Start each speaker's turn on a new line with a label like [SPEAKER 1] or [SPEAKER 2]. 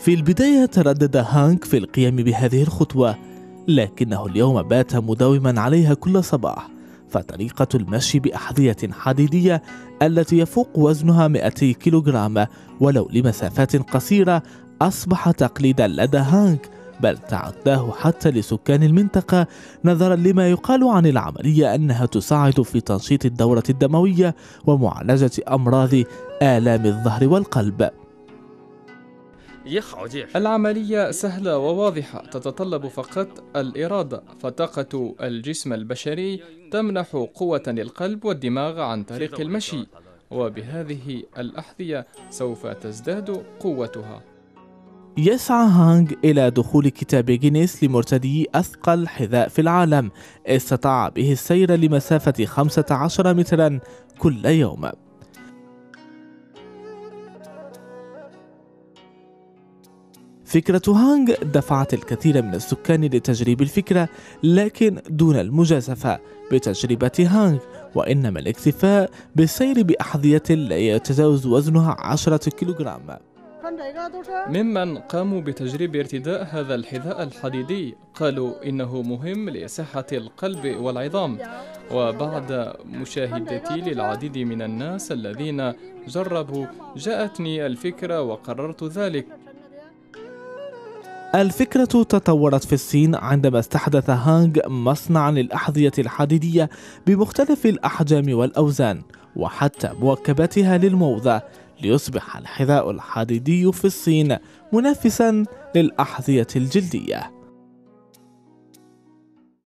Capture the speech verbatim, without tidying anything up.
[SPEAKER 1] في البداية تردد هانك في القيام بهذه الخطوة، لكنه اليوم بات مداوما عليها كل صباح، فطريقة المشي بأحذية حديدية التي يفوق وزنها مئتي كيلوغرام ولو لمسافات قصيرة أصبح تقليدا لدى هانك، بل تعداه حتى لسكان المنطقة، نظرا لما يقال عن العملية أنها تساعد في تنشيط الدورة الدموية ومعالجة أمراض آلام الظهر والقلب.
[SPEAKER 2] العملية سهلة وواضحة، تتطلب فقط الإرادة، فطاقة الجسم البشري تمنح قوة للقلب والدماغ عن طريق المشي، وبهذه الأحذية سوف تزداد قوتها.
[SPEAKER 1] يسعى هانغ إلى دخول كتاب جينيس لمرتدي أثقل حذاء في العالم، استطاع به السير لمسافة خمسة عشر مترا كل يوم. فكرة هانغ دفعت الكثير من السكان لتجريب الفكرة، لكن دون المجازفة بتجربة هانغ، وإنما الاكتفاء بالسير بأحذية لا يتجاوز وزنها عشرة كيلوغرام.
[SPEAKER 2] ممن قاموا بتجريب ارتداء هذا الحذاء الحديدي قالوا إنه مهم لصحة القلب والعظام، وبعد مشاهدتي للعديد من الناس الذين جربوا جاءتني الفكرة وقررت ذلك.
[SPEAKER 1] الفكرة تطورت في الصين عندما استحدث هانغ مصنعا للأحذية الحديدية بمختلف الأحجام والأوزان وحتى مركباتها للموضة، ليصبح الحذاء الحديدي في الصين منافسا للأحذية الجلدية.